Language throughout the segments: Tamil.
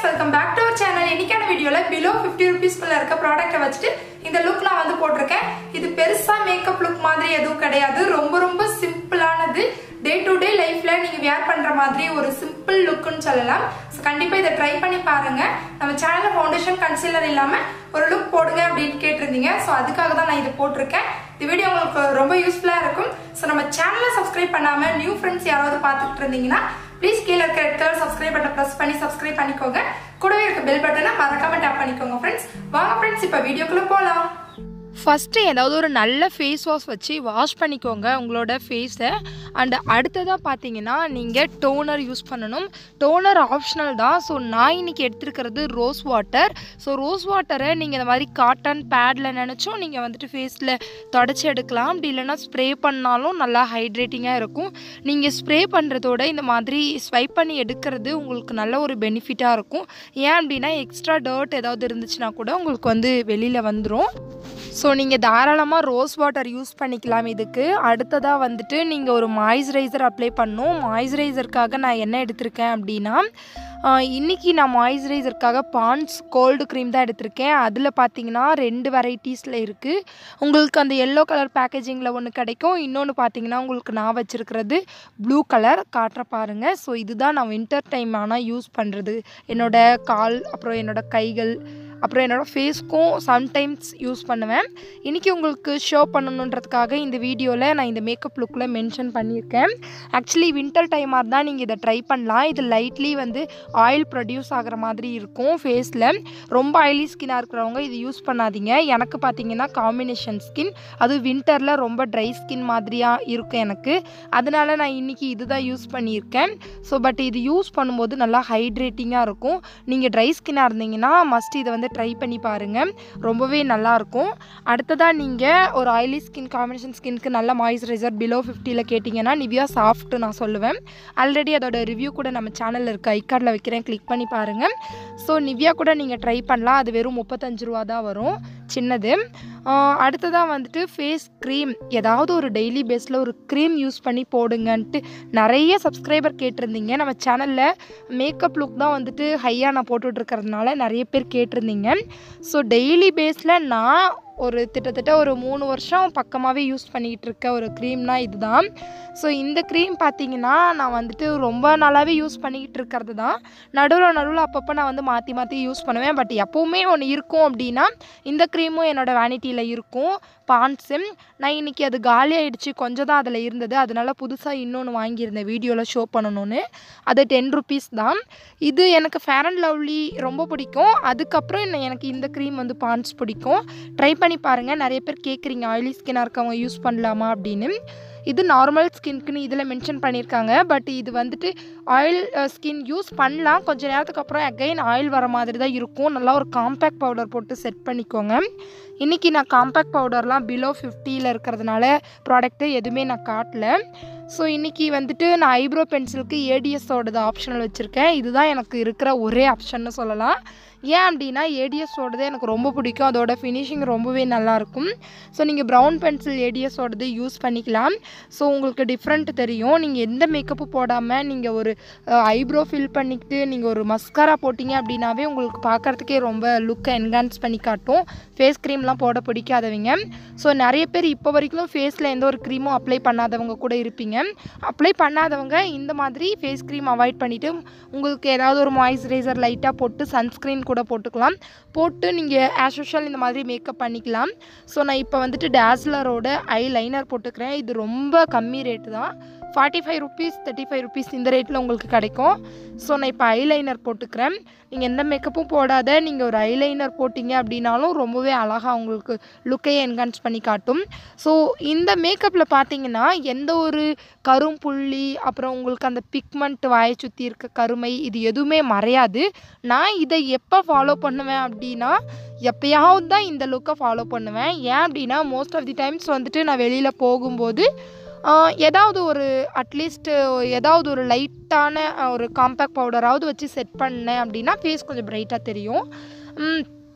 welcome back to our channel. இன்னைக்கான வீடியோல below 50 rupees குள்ள இருக்க ப்ராடக்ட்ட வச்சிட்டு இந்த லுக் நான் வந்து போட்டுருக்கேன். இது பெருசா மேக்கப் லுக் மாதிரி எதுவும் கிடையாது. ரொம்ப சிம்பிளானது. டே டு டே லைஃப்ல நீங்க வியர் பண்ற மாதிரி ஒரு சிம்பிள் லுக்னு சொல்லலாம். சோ கண்டிப்பா இத ட்ரை பண்ணி பாருங்க. நம்ம சேனல்ல ஃபவுண்டேஷன் கன்சீலர் இல்லாம ஒரு லுக் போடுங்க அப்படினு கேட்டிருந்தீங்க. சோ அதுக்காக தான் நான் இத போட்டுருக்கேன். இந்த வீடியோ உங்களுக்கு ரொம்ப யூஸ்ஃபுல்லா இருக்கும். சோ நம்ம சேனலை சப்ஸ்கிரைப் பண்ணாம நியூ ஃப்ரெண்ட்ஸ் யாராவது பார்த்துட்டு இருந்தீங்கன்னா ப்ளீஸ் கீழ இருக்க ரெட் கலர் சப்ஸ்கிரைப் பட்டனை பிரஸ் பண்ணி சப்ஸ்கிரைப் பண்ணிக்கோங்க. கூடவே இருக்க பெல் பட்டனை மறக்காம டேப் பண்ணிக்கோங்க ஃப்ரெண்ட்ஸ். வாங்க ஃப்ரெண்ட்ஸ் இப்போ வீடியோக்குள்ள போலாம். ஃபஸ்ட்டு ஏதாவது ஒரு நல்ல ஃபேஸ் வாஷ் வச்சு வாஷ் பண்ணிக்கோங்க உங்களோட ஃபேஸை. அண்ட் அடுத்ததாக பார்த்தீங்கன்னா நீங்கள் டோனர் யூஸ் பண்ணணும். டோனர் ஆப்ஷனல் தான். ஸோ நான் இன்றைக்கி எடுத்துருக்கிறது ரோஸ் வாட்டர். ஸோ ரோஸ் வாட்டரை நீங்கள் இந்த மாதிரி காட்டன் பேடில் நினச்சும் நீங்கள் வந்துட்டு ஃபேஸில் தொடச்சி எடுக்கலாம். அப்படி இல்லைனா ஸ்ப்ரே பண்ணாலும் நல்லா ஹைட்ரேட்டிங்காக இருக்கும். நீங்கள் ஸ்ப்ரே பண்ணுறதோட இந்த மாதிரி ஸ்வைப் பண்ணி எடுக்கிறது உங்களுக்கு நல்ல ஒரு பெனிஃபிட்டாக இருக்கும். ஏன் அப்படின்னா எக்ஸ்ட்ரா டர்ட் ஏதாவது இருந்துச்சுன்னா கூட உங்களுக்கு வந்து வெளியில் வந்துடும். ஸோ நீங்கள் தாராளமாக ரோஸ் வாட்டர் யூஸ் பண்ணிக்கலாம் இதுக்கு. அடுத்ததாக வந்துட்டு நீங்கள் ஒரு மாய்ஸ்சரைசர் அப்ளை பண்ணணும். மாய்ஸ்சரைசருக்காக நான் என்ன எடுத்திருக்கேன் அப்படின்னா இன்றைக்கி நான் மாய்ஸ்சரைசருக்காக பாண்ட்ஸ் கோல்டு க்ரீம் தான் எடுத்திருக்கேன். அதில் பார்த்தீங்கன்னா 2 வெரைட்டிஸில் இருக்குது. உங்களுக்கு அந்த எல்லோ கலர் பேக்கேஜிங்கில் ஒன்று கிடைக்கும். இன்னொன்று பார்த்தீங்கன்னா உங்களுக்கு நான் வச்சுருக்கிறது ப்ளூ கலர் காட்டுற பாருங்கள். ஸோ இதுதான் நான் வின்டர் டைம் ஆனால் யூஸ் பண்ணுறது. என்னோடய கால் அப்புறம் என்னோடய கைகள் அப்புறம் என்னோடய ஃபேஸ்க்கும் சம்டைம்ஸ் யூஸ் பண்ணுவேன். இன்றைக்கி உங்களுக்கு ஷோ பண்ணணுன்றதுக்காக இந்த வீடியோவில் நான் இந்த மேக்கப் லுக்கில் மென்ஷன் பண்ணியிருக்கேன். ஆக்சுவலி வின்டர் டைமாக இருந்தால் நீங்கள் இதை ட்ரை பண்ணலாம். இது லைட்லி வந்து ஆயில் ப்ரொடியூஸ் ஆகிற மாதிரி இருக்கும் ஃபேஸில். ரொம்ப ஆயிலி ஸ்கின்னாக இருக்கிறவங்க இது யூஸ் பண்ணாதீங்க. எனக்கு பார்த்தீங்கன்னா காம்பினேஷன் ஸ்கின், அது வின்டரில் ரொம்ப ட்ரை ஸ்கின் மாதிரியாக இருக்கும் எனக்கு. அதனால் நான் இன்றைக்கி இது தான் யூஸ் பண்ணியிருக்கேன். ஸோ பட் இது யூஸ் பண்ணும்போது நல்லா ஹைட்ரேட்டிங்காக இருக்கும். நீங்கள் ட்ரை ஸ்கின்னாக இருந்தீங்கன்னா மஸ்ட் இதை வந்து ட்ரை பண்ணி பாருங்கள். ரொம்பவே நல்லாயிருக்கும். அடுத்ததாக நீங்கள் ஒரு ஆயிலி ஸ்கின் காம்பினேஷன் ஸ்கின்க்கு நல்ல மாய்ஸ்சரைசர் பிலோ 50ல் கேட்டிங்கன்னா நிவ்யா சாஃப்ட் நான் சொல்லுவேன். ஆல்ரெடி அதோட ரிவ்யூ கூட நம்ம சேனலில் இருக்க ஐகார்டில் வைக்கிறேன், கிளிக் பண்ணி பாருங்கள். ஸோ நிவ்யா கூட நீங்கள் ட்ரை பண்ணலாம். அது வெறும் 35 ரூபா தான் வரும், சின்னது. அடுத்ததாக வந்துட்டு ஃபேஸ் க்ரீம், ஏதாவது ஒரு டெய்லி பேஸில் ஒரு க்ரீம் யூஸ் பண்ணி போடுங்கன்ட்டு நிறைய சப்ஸ்கிரைபர் கேட்டிருந்தீங்க. நம்ம சேனலில் மேக்கப் லுக் தான் வந்துட்டு ஹையாக நான் போட்டுட்ருக்கிறதுனால நிறைய பேர் கேட்டிருந்தீங்க. ஸோ டெய்லி பேஸில் நான் ஒரு கிட்டத்தட்ட ஒரு 3 வருஷம் பக்கமாகவே யூஸ் பண்ணிக்கிட்டு இருக்க ஒரு க்ரீம்னா இதுதான். ஸோ இந்த க்ரீம் பார்த்திங்கன்னா நான் வந்துட்டு ரொம்ப நாளாகவே யூஸ் பண்ணிக்கிட்டு இருக்கிறது தான். நடுவில் அப்பப்போ நான் வந்து மாற்றி யூஸ் பண்ணுவேன். பட் எப்போவுமே ஒன்று இருக்கும் அப்படின்னா இந்த க்ரீமும் என்னோடய வேனிட்டியில் இருக்கும், பாண்ட்ஸு. நான் இன்றைக்கி அது காலி ஆகிடுச்சு, கொஞ்சம் தான் அதில் இருந்தது. அதனால் புதுசாக இன்னொன்று வாங்கியிருந்தேன் வீடியோவில் ஷோ பண்ணணுன்னு. அது 10 ருபீஸ் தான். இது எனக்கு ஃபேர் அண்ட் லவ்லி ரொம்ப பிடிக்கும். அதுக்கப்புறம் எனக்கு இந்த க்ரீம் வந்து பாண்ட்ஸ் பிடிக்கும். ட்ரை பண்ணி பாருங்கள். நிறைய பேர் கேட்குறீங்க ஆயிலி ஸ்கின்னாக இருக்கவங்க யூஸ் பண்ணலாமா அப்படின்னு. இது நார்மல் ஸ்கின்க்குன்னு இதில் மென்ஷன் பண்ணியிருக்காங்க. பட் இது வந்துட்டு ஆயில் ஸ்கின் யூஸ் பண்ணலாம். கொஞ்சம் நேரத்துக்கு அப்புறம் அகைன் ஆயில் வர மாதிரி தான் இருக்கும். நல்லா ஒரு காம்பேக்ட் பவுடர் போட்டு செட் பண்ணிக்கோங்க. இன்றைக்கி நான் காம்பேக்ட் பவுடர்லாம் பிலோ 50ல் இருக்கிறதுனால ப்ராடக்ட்டு எதுவுமே நான் காட்டல. ஸோ இன்றைக்கி வந்துட்டு நான் ஐப்ரோ பென்சிலுக்கு ஏடிஎஸோடது ஆப்ஷனல் வச்சுருக்கேன். இதுதான் எனக்கு இருக்கிற ஒரே ஆப்ஷன்னு சொல்லலாம். ஏன் அப்படின்னா ஏடிஎஸோடது எனக்கு ரொம்ப பிடிக்கும். அதோட ஃபினிஷிங் ரொம்பவே நல்லாயிருக்கும். ஸோ நீங்கள் ப்ரௌன் பென்சில் ஏடிஎஸோடது யூஸ் பண்ணிக்கலாம். ஸோ உங்களுக்கு டிஃப்ரெண்ட் தெரியும். நீங்கள் எந்த மேக்கப்பும் போடாமல் நீங்கள் ஒரு ஐப்ரோ ஃபில் பண்ணிக்கிட்டு நீங்கள் ஒரு மஸ்காரா போட்டிங்க அப்படின்னாவே உங்களுக்கு பார்க்குறதுக்கே ரொம்ப லுக்கை என்ஹான்ஸ் பண்ணி காட்டும். ஃபேஸ் க்ரீம்லாம் போட பிடிக்காதவங்க. ஸோ நிறைய பேர் இப்போ வரைக்கும் ஃபேஸில் எந்த ஒரு க்ரீமும் அப்ளை பண்ணாதவங்க கூட இருப்பீங்க. அப்ளை பண்ணாதவங்க இந்த மாதிரி ஃபேஸ் க்ரீம் அவாய்ட் பண்ணிவிட்டு உங்களுக்கு ஏதாவது ஒரு மாய்ஸ்சரைசர் லைட்டாக போட்டு சன்ஸ்க்ரீன் கூட போட்டுக்கலாம். போட்டு நீங்கள் ஆஸ் யூஷுவல் இந்த மாதிரி மேக்கப் பண்ணிக்கலாம். ஸோ நான் இப்போ வந்துட்டு டேஸ்லரோட ஐ லைனர் போட்டுக்கிறேன். இது ரொம்ப கம்மி ரேட்டு தான், 45 ருபீஸ் 35 ருபீஸ் இந்த ரேட்டில் உங்களுக்கு கிடைக்கும். ஸோ நான் இப்போ ஐலைனர் போட்டுக்கிறேன். நீங்கள் எந்த மேக்கப்பும் போடாத நீங்கள் ஒரு ஐலைனர் போட்டிங்க அப்படின்னாலும் ரொம்பவே அழகாக உங்களுக்கு லுக்கையே என்ஹான்ஸ் பண்ணி காட்டும். ஸோ இந்த மேக்கப்பில் பார்த்தீங்கன்னா எந்த ஒரு கரும்புள்ளி அப்புறம் உங்களுக்கு அந்த பிக்மெண்ட் வாயை சுற்றி இருக்க கருமை இது எதுவுமே மறையாது. நான் இதை எப்போ ஃபாலோ பண்ணுவேன் அப்படின்னா எப்போயாவது தான் இந்த லுக்கை ஃபாலோ பண்ணுவேன். ஏன் அப்படின்னா மோஸ்ட் ஆஃப் தி டைம்ஸ் வந்துட்டு நான் வெளியில் போகும்போது ஏதாவது ஒரு அட்லீஸ்ட்டு ஏதாவது ஒரு லைட்டான ஒரு காம்பேக்ட் பவுடராவது வச்சு செட் பண்ணேன் அப்படின்னா ஃபேஸ் கொஞ்சம் பிரைட்டாக தெரியும்.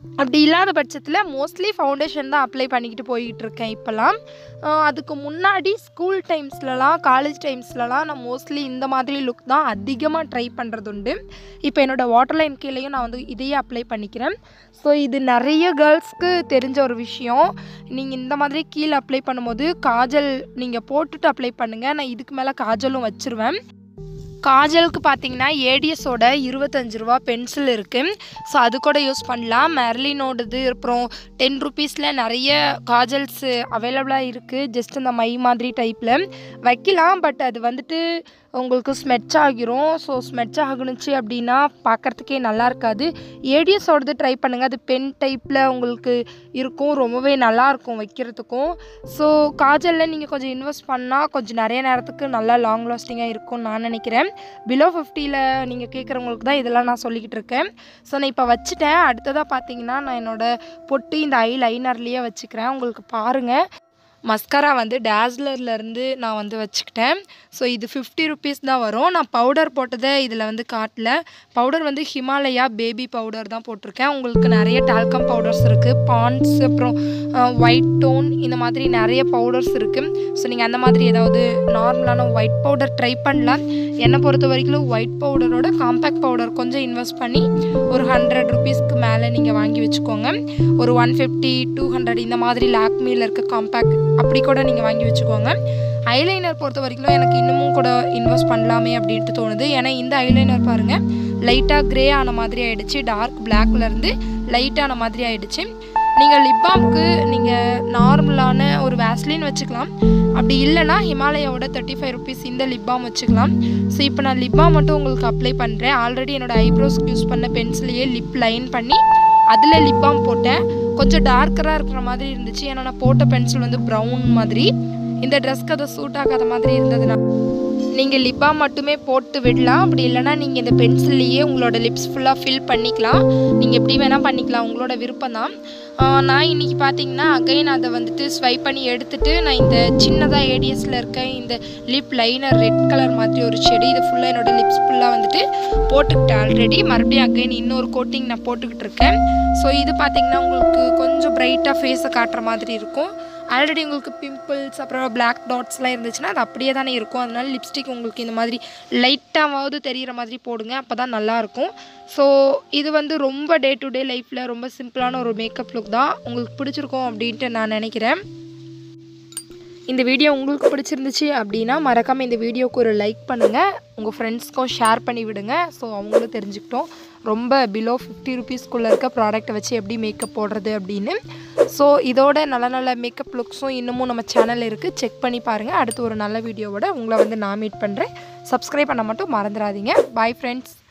அப்படி இல்லாத பட்சத்தில் மோஸ்ட்லி ஃபவுண்டேஷன் தான் அப்ளை பண்ணிக்கிட்டு போய்கிட்டு இருக்கேன் இப்போலாம். அதுக்கு முன்னாடி ஸ்கூல் டைம்ஸ்லலாம் காலேஜ் டைம்ஸ்லலாம் நான் மோஸ்ட்லி இந்த மாதிரி லுக் தான் அதிகமாக ட்ரை பண்ணுறது உண்டு. இப்போ என்னோடய வாட்டர் லைன் கீழேயும் நான் வந்து இதையே அப்ளை பண்ணிக்கிறேன். ஸோ இது நிறைய கேர்ள்ஸ்க்கு தெரிஞ்ச ஒரு விஷயம். நீங்கள் இந்த மாதிரி கீழே அப்ளை பண்ணும்போது காஜல் நீங்கள் போட்டுட்டு அப்ளை பண்ணுங்கள். நான் இதுக்கு மேலே காஜலும் வச்சுருவேன். காஜலுக்கு பார்த்தீங்கன்னா ஏடிஎஸோட 25 ரூபா பென்சில் இருக்குது. ஸோ அது கூட யூஸ் பண்ணலாம். மெர்லினோடது அப்புறம் 10 ருபீஸில் நிறைய காஜல்ஸு அவைலபிளாக இருக்குது. ஜஸ்ட் இந்த மை மாதிரி டைப்பில் வைக்கலாம். பட் அது வந்துட்டு உங்களுக்கு ஸ்மெட்ச் ஆகிரும். ஸோ ஸ்மெட்ச் ஆகுனுச்சு அப்படின்னா பார்க்குறதுக்கே நல்லா இருக்காது. ஏடிஎஸோடது ட்ரை பண்ணுங்கள். அது பென் டைப்பில் உங்களுக்கு இருக்கும். ரொம்பவே நல்லாயிருக்கும் வைக்கிறதுக்கும். ஸோ காஜலில் நீங்கள் கொஞ்சம் இன்வெஸ்ட் பண்ணால் கொஞ்சம் நிறைய நேரத்துக்கு நல்லா லாங் லாஸ்டிங்காக இருக்கும்னு நான் நினைக்கிறேன். பிலோ 50ல் நீங்கள் கேட்குறவங்களுக்கு தான் இதெல்லாம் நான் சொல்லிக்கிட்டு இருக்கேன். ஸோ நான் இப்போ வச்சுட்டேன். அடுத்ததாக பார்த்தீங்கன்னா நான் என்னோடய பொட்டு இந்த ஐ லைனர்லேயே வச்சுக்கிறேன். உங்களுக்கு பாருங்கள், மஸ்காரா வந்து டேஸ்லர்லேருந்து நான் வந்து வச்சுக்கிட்டேன். ஸோ இது 50 ருபீஸ் தான் வரும். நான் பவுடர் போட்டதை இதில் வந்து காட்டல. பவுடர் வந்து ஹிமாலயா பேபி பவுடர் தான் போட்டிருக்கேன். உங்களுக்கு நிறைய டால்கம் பவுடர்ஸ் இருக்குது, பாண்ட்ஸ், அப்புறம் ஒயிட் டோன், இந்த மாதிரி நிறைய பவுடர்ஸ் இருக்குது. ஸோ நீங்கள் அந்த மாதிரி ஏதாவது நார்மலான ஒயிட் பவுடர் ட்ரை பண்ணலாம். என்னை பொறுத்த வரைக்கும் ஒயிட் பவுடரோட காம்பேக்ட் பவுடர் கொஞ்சம் இன்வெஸ்ட் பண்ணி ஒரு 100 ருபீஸ்க்கு மேலே நீங்கள் வாங்கி வச்சுக்கோங்க. ஒரு 150, 200 இந்த மாதிரி லாக்மியில் இருக்க காம்பேக்ட் அப்படி கூட நீங்கள் வாங்கி வச்சுக்கோங்க. ஐலைனர் பொறுத்த வரைக்கும் எனக்கு இன்னமும் கூட இன்வெஸ்ட் பண்ணலாமே அப்படின்ட்டு தோணுது. ஏன்னா இந்த ஐலைனர் பாருங்கள், லைட்டாக க்ரே ஆன மாதிரி ஆகிடுச்சு. டார்க் பிளாக்லேருந்து லைட்டான மாதிரி ஆகிடுச்சு. நீங்கள் லிப் பாம்க்கு நீங்கள் நார்மலான ஒரு வேஸ்லின் வச்சுக்கலாம். அப்படி இல்லைனா ஹிமாலயாவோட 35 ருபீஸ் இந்த லிப் பாம் வச்சுக்கலாம். ஸோ இப்போ நான் லிப் பாம் மட்டும் உங்களுக்கு அப்ளை பண்ணுறேன். ஆல்ரெடி என்னோடய ஐப்ரோஸ்க்கு யூஸ் பண்ண பென்சிலையே லிப் லைன் பண்ணி அதில் லிப் பாம் போட்டேன். கொஞ்சம் டார்க்கராக இருக்கிற மாதிரி இருந்துச்சு. ஏன்னா நான் போட்ட பென்சில் வந்து ப்ரௌன் மாதிரி, இந்த ட்ரெஸ்க்கு அதை சூட் ஆகாத மாதிரி இருந்ததுன்னா நீங்கள் லிப் பாம் மட்டுமே போட்டு விடலாம். அப்படி இல்லைனா நீங்கள் இந்த பென்சில்லையே உங்களோட லிப்ஸ் ஃபுல்லாக ஃபில் பண்ணிக்கலாம். நீங்கள் எப்படி வேணால் பண்ணிக்கலாம், உங்களோட விருப்பம் தான். நான் இன்றைக்கி பார்த்தீங்கன்னா அகைன் அதை வந்துட்டு ஸ்வைப் பண்ணி எடுத்துகிட்டு நான் இந்த சின்னதாக ஏடிஎஸில் இருக்க இந்த லிப் லைனர் ரெட் கலர் மாதிரி ஒரு ஷேடு இது ஃபுல்லாக என்னோடய லிப்ஸ் ஃபுல்லாக வந்துட்டு போட்டுக்கிட்டேன் ஆல்ரெடி. மறுபடியும் அகைன் இன்னொரு கோட்டிங் நான் போட்டுக்கிட்டு இருக்கேன். ஸோ இது பார்த்திங்கன்னா உங்களுக்கு கொஞ்சம் ப்ரைட்டாக ஃபேஸை காட்டுற மாதிரி இருக்கும். ஆல்ரெடி உங்களுக்கு பிம்பிள்ஸ் அப்புறம் பிளாக் டாட்ஸ்லாம் இருந்துச்சுன்னா அது அப்படியே தானே இருக்கும். அதனால லிப்ஸ்டிக் உங்களுக்கு இந்த மாதிரி லைட்டாவது தெரிகிற மாதிரி போடுங்க, அப்போ தான் நல்லாயிருக்கும். ஸோ இது வந்து ரொம்ப டே டு டே லைஃப்பில் ரொம்ப சிம்பிளான ஒரு மேக்கப் லுக் தான். உங்களுக்கு பிடிச்சிருக்கும் அப்படின்ட்டு நான் நினைக்கிறேன். இந்த வீடியோ உங்களுக்கு பிடிச்சிருந்துச்சு அப்படின்னா மறக்காமல் இந்த வீடியோவுக்கு ஒரு லைக் பண்ணுங்கள். உங்கள் ஃப்ரெண்ட்ஸ்க்கும் ஷேர் பண்ணி விடுங்க. ஸோ அவங்களும் தெரிஞ்சுக்கிட்டோம் ரொம்ப பிலோ 50 ருபீஸ்க்குள்ளே இருக்க ப்ராடக்ட்டை வச்சு எப்படி மேக்கப் போடுறது அப்படின்னு. ஸோ இதோட நல்ல நல்ல மேக்கப் லுக்ஸும் இன்னமும் நம்ம சேனலில் இருக்குது, செக் பண்ணி பாருங்கள். அடுத்து ஒரு நல்ல வீடியோவோட உங்களை வந்து நான் மீட் பண்ணுறேன். சப்ஸ்கிரைப் பண்ண மட்டும் மறந்துடாதீங்க. Bye friends.